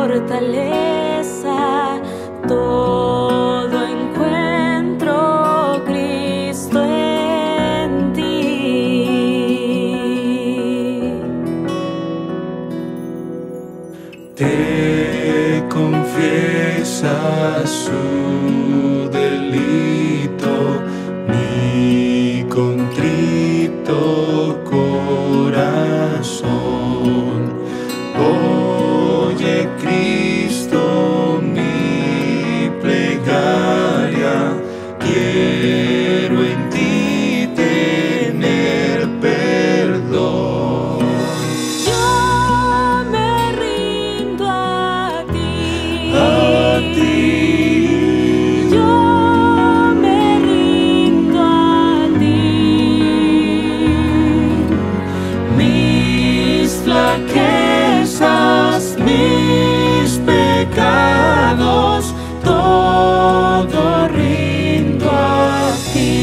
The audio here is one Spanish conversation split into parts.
fortaleza, todo encuentro Cristo en ti. Te confiesa su delito, mi contrito corazón. Oye, Cristo, mi plegaria, quiero en ti tener perdón. Yo me rindo a ti. Yo me rindo a ti. Mis flaquezas, mis pecados, todo rindo a ti.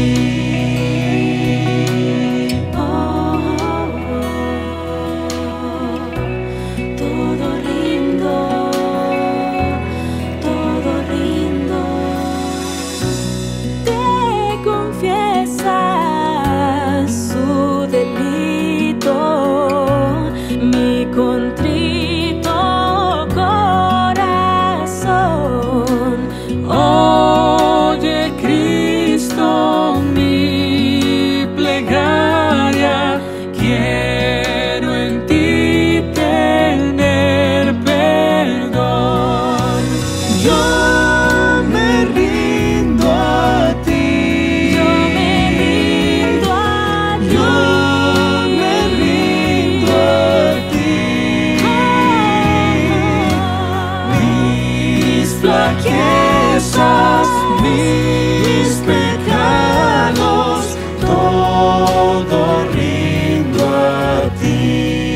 Todo rindo, todo rindo. Te confiesa su delito, mi contrito corazón. Oye, Cristo, mi plegaria, quiero en ti tener perdón. Yo me rindo a ti. Yo me rindo a ti. Yo me rindo a ti. Mis flaquezas, mis pecados, todo rindo a ti.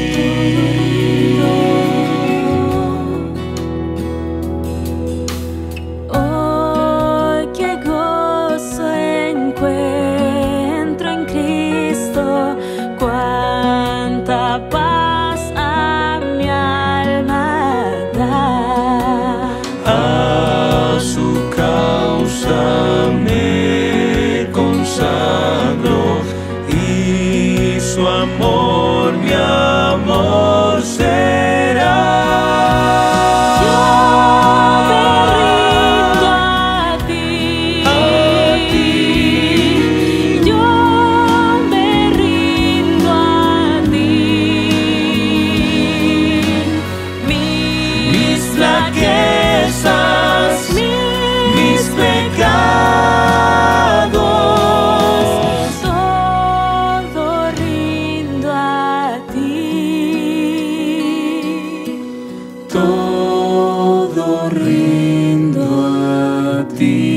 Hoy qué gozo encuentro en Cristo, cuánta paz a mi alma da. A su causa me consagro y su amor mi amor será. Yo me rindo a ti. Yo me rindo a ti. Mis flaquezas, mis pecados, todo rindo a ti. Todo rindo a ti.